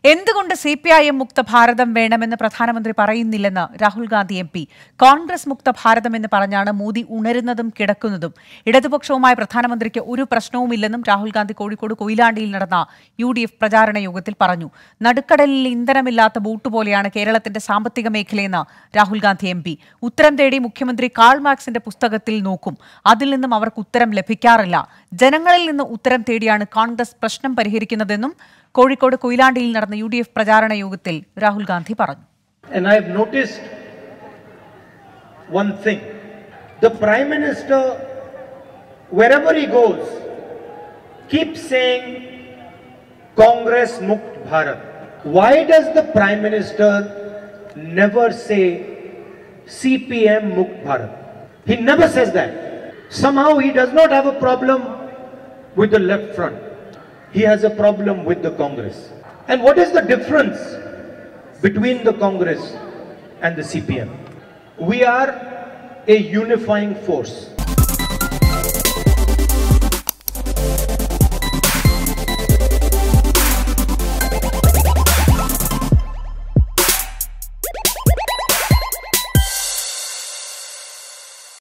എന്തുകൊണ്ട് CPIM മുക്ത ഭാരതം വേണമെന്ന് പ്രധാനമന്ത്രി പറയുന്നില്ലെന്ന് രാഹുൽ ഗാന്ധി MP. കോൺഗ്രസ് മുക്ത ഭാരതം എന്ന് പറഞ്ഞാണ് മോദി ഉണരുന്നതും കിടക്കുന്നതും. ഇടതുപക്ഷവുമായി പ്രധാനമന്ത്രിക്ക് ഒരു പ്രശ്നവുമില്ലെന്നും രാഹുൽ ഗാന്ധി കോഴിക്കോട് കൊയിലാണ്ടിയിൽ നടന്ന UDF പ്രചാരണ യോഗത്തിൽ പറഞ്ഞു. നടുക്കടലിൽ ഇന്ധനമില്ലാത്ത ബോട്ട് പോലെയാണ് കേരളത്തിന്റെ സാമ്പത്തിക മേഖലയെന്ന് രാഹുൽ ഗാന്ധി MP. ഉത്തരം തേടി മുഖ്യമന്ത്രി കാൾ മാർക്സിന്റെ പുസ്തകത്തിൽ നോക്കും. അതിൽ നിന്നും അവർക്ക് ഉത്തരം ലഭിക്കാറില്ല. ജനങ്ങളിൽ നിന്ന് ഉത്തരം തേടിയാണ് കോൺഗ്രസ് പ്രശ്നം പരിഹരിക്കുന്നതെന്നും കോഴിക്കോട് കൊയിലാണ്ടിയിൽ നടന്ന UDF പ്രചാരണ യോഗത്തിൽ രാഹുൽ ഗാന്ധി പറഞ്ഞു. And I have noticed one thing. The Prime Minister, wherever he goes, keeps saying Congress Mukt Bharat. Why does the Prime Minister never say CPM Mukt Bharat? He never says that. Somehow he does not have a problem with the left front. He has a problem with the Congress. And what is the difference between the Congress and the CPM? We are a unifying force.